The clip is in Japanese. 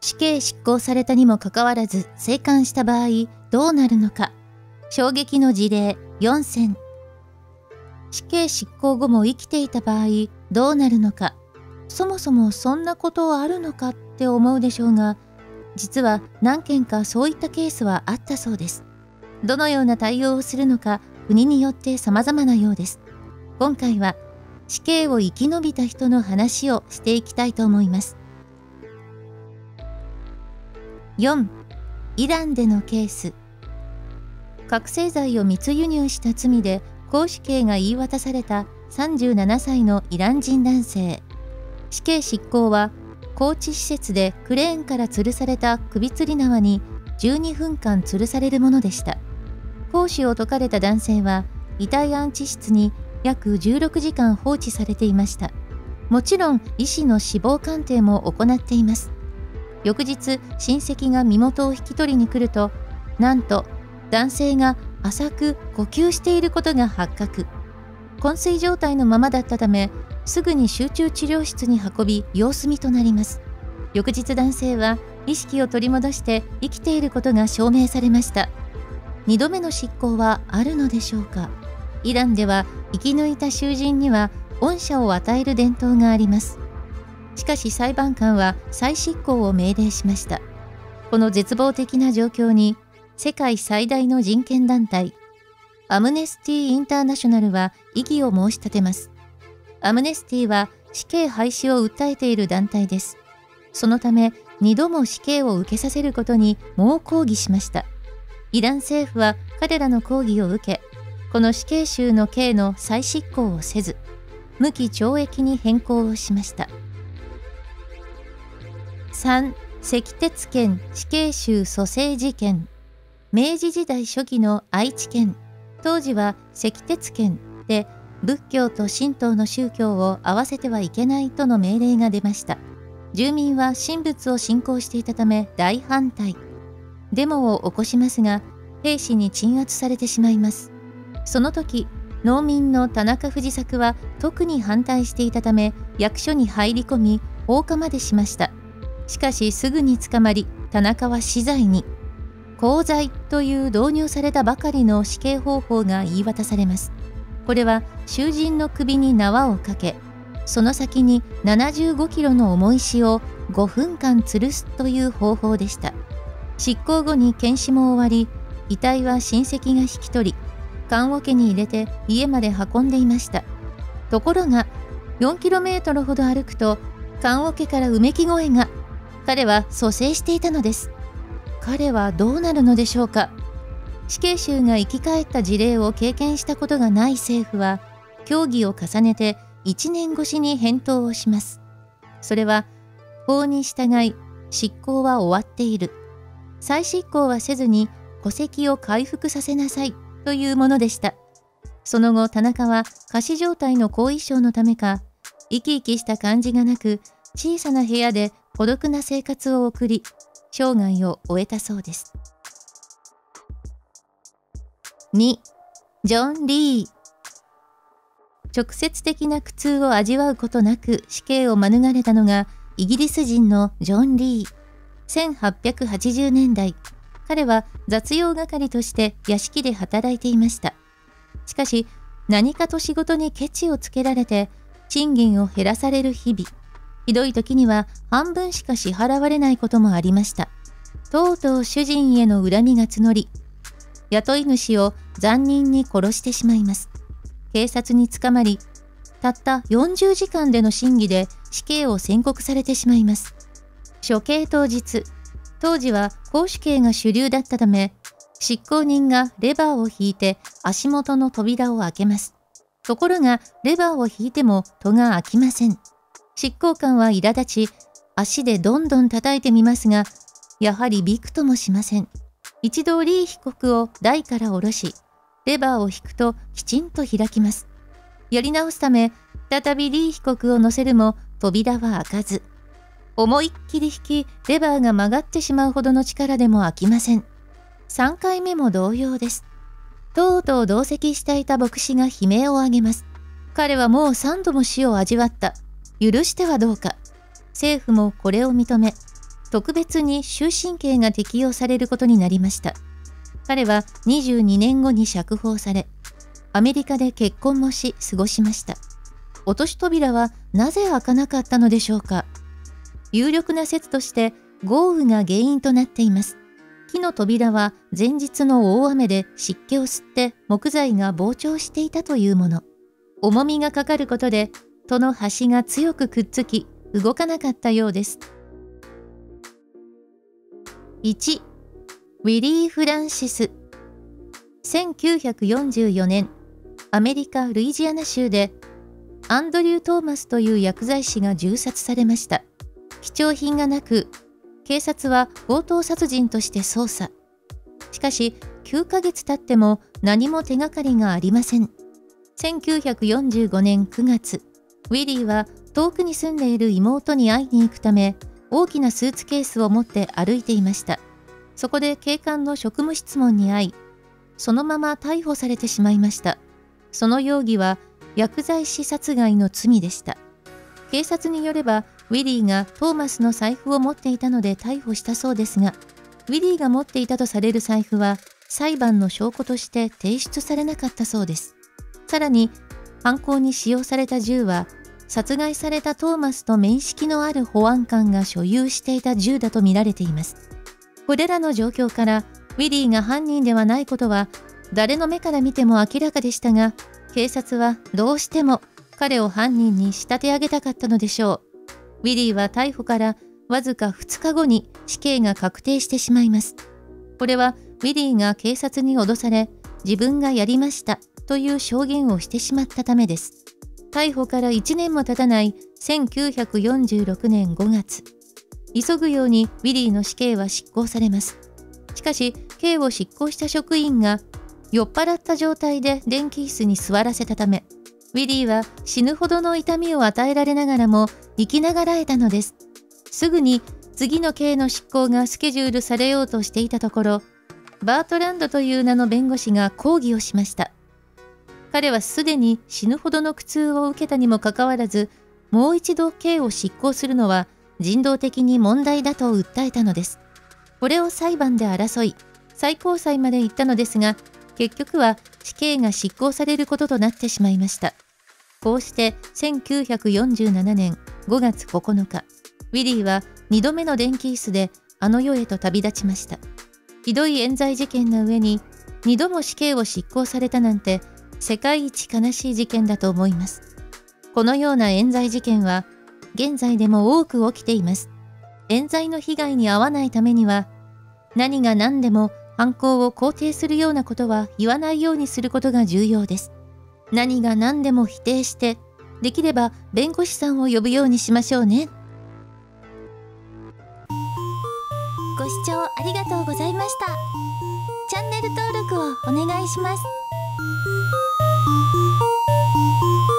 死刑執行されたにもかかわらず生還した場合どうなるのか。衝撃の事例4選。死刑執行後も生きていた場合どうなるのか。そもそもそんなことあるのかって思うでしょうが、実は何件かそういったケースはあったそうです。どのような対応をするのか国によって様々なようです。今回は死刑を生き延びた人の話をしていきたいと思います。4. イランでのケース。覚醒剤を密輸入した罪で絞首刑が言い渡された37歳のイラン人男性。死刑執行は拘置施設でクレーンから吊るされた首吊り縄に12分間吊るされるものでした。絞首を解かれた男性は遺体安置室に約16時間放置されていました。もちろん医師の死亡鑑定も行っています。翌日、親戚が身元を引き取りに来ると、なんと男性が浅く呼吸していることが発覚。昏睡状態のままだったため、すぐに集中治療室に運び様子見となります。翌日、男性は意識を取り戻して生きていることが証明されました。2度目の執行はあるのでしょうか。イランでは生き抜いた囚人には恩赦を与える伝統があります。しかし裁判官は再執行を命令しました。この絶望的な状況に世界最大の人権団体アムネスティ・インターナショナルは異議を申し立てます。アムネスティは死刑廃止を訴えている団体です。そのため2度も死刑を受けさせることに猛抗議しました。イラン政府は彼らの抗議を受け、この死刑囚の刑の再執行をせず、無期懲役に変更をしました。3. 石鉄剣死刑囚蘇生事件。明治時代初期の愛知県、当時は石鉄剣で仏教と神道の宗教を合わせてはいけないとの命令が出ました。住民は神仏を信仰していたため大反対。デモを起こしますが、兵士に鎮圧されてしまいます。その時、農民の田中藤作は特に反対していたため、役所に入り込み、放火までしました。しかしすぐに捕まり、田中は死罪に。絞罪という導入されたばかりの死刑方法が言い渡されます。これは囚人の首に縄をかけ、その先に75キロの重石を5分間吊るすという方法でした。執行後に検視も終わり、遺体は親戚が引き取り、棺桶に入れて家まで運んでいました。ところが、4キロメートルほど歩くと、棺桶からうめき声が。彼は蘇生していたのです。彼はどうなるのでしょうか。死刑囚が生き返った事例を経験したことがない政府は、協議を重ねて1年越しに返答をします。それは、法に従い、執行は終わっている。再執行はせずに戸籍を回復させなさいというものでした。その後、田中は仮死状態の後遺症のためか、生き生きした感じがなく、小さな部屋で孤独な生活を送り、生涯を終えたそうです。2. ジョン・リー。直接的な苦痛を味わうことなく死刑を免れたのがイギリス人のジョン・リー。1880年代、彼は雑用係として屋敷で働いていました。しかし、何かと仕事にケチをつけられて、賃金を減らされる日々。ひどい時には半分しか支払われないこともありました。とうとう主人への恨みが募り、雇い主を残忍に殺してしまいます。警察に捕まり、たった40時間での審議で死刑を宣告されてしまいます。処刑当日、当時は絞首刑が主流だったため、執行人がレバーを引いて足元の扉を開けます。ところが、レバーを引いても戸が開きません。執行官は苛立ち、足でどんどん叩いてみますが、やはりびくともしません。一度リー被告を台から下ろし、レバーを引くときちんと開きます。やり直すため、再びリー被告を乗せるも扉は開かず、思いっきり引き、レバーが曲がってしまうほどの力でも開きません。3回目も同様です。とうとう同席していた牧師が悲鳴を上げます。彼はもう3度も死を味わった。許してはどうか。政府もこれを認め、 特別に終身刑が適用されることになりました。彼は22年後に釈放され、アメリカで結婚もし過ごしました。落とし扉はなぜ開かなかったのでしょうか。有力な説として豪雨が原因となっています。木の扉は前日の大雨で湿気を吸って木材が膨張していたというもの。重みがかかることで戸の端が強くくっつき動かなかったようです。1. ウィリー・フランシス。1944年、アメリカ・ルイジアナ州でアンドリュー・トーマスという薬剤師が銃殺されました。貴重品がなく、警察は強盗殺人として捜査。しかし、9ヶ月経っても何も手がかりがありません。1945年9月、ウィリーは遠くに住んでいる妹に会いに行くため、大きなスーツケースを持って歩いていました。そこで警官の職務質問に遭い、そのまま逮捕されてしまいました。その容疑は薬剤師殺害の罪でした。警察によれば、ウィリーがトーマスの財布を持っていたので逮捕したそうですが、ウィリーが持っていたとされる財布は裁判の証拠として提出されなかったそうです。さらに、犯行に使用された銃は、殺害されたトーマスと面識のある保安官が所有していた銃だと見られています。これらの状況から、ウィリーが犯人ではないことは、誰の目から見ても明らかでしたが、警察はどうしても彼を犯人に仕立て上げたかったのでしょう。ウィリーは逮捕からわずか2日後に死刑が確定してしまいます。これはウィリーが警察に脅され、自分がやりましたという証言をしてしまったためです。逮捕から1年も経たない1946年5月、急ぐようにウィリーの死刑は執行されます。しかし、刑を執行した職員が酔っ払った状態で電気椅子に座らせたため、ウィリーは死ぬほどの痛みを与えられながらも生きながらえたのです。すぐに次の刑の執行がスケジュールされようとしていたところ、バートランドという名の弁護士が抗議をしました。彼はすでに死ぬほどの苦痛を受けたにもかかわらず、もう一度刑を執行するのは人道的に問題だと訴えたのです。これを裁判で争い、最高裁まで行ったのですが、結局は死刑が執行されることとなってしまいました。こうして1947年5月9日、ウィリーは2度目の電気椅子であの世へと旅立ちました。ひどい冤罪事件の上に2度も死刑を執行されたなんて世界一悲しい事件だと思います。このような冤罪事件は現在でも多く起きています。冤罪の被害に遭わないためには、何が何でも犯行を肯定するようなことは言わないようにすることが重要です。何が何でも否定して、できれば弁護士さんを呼ぶようにしましょうね。 ご視聴ありがとうございました。チャンネル登録をお願いします。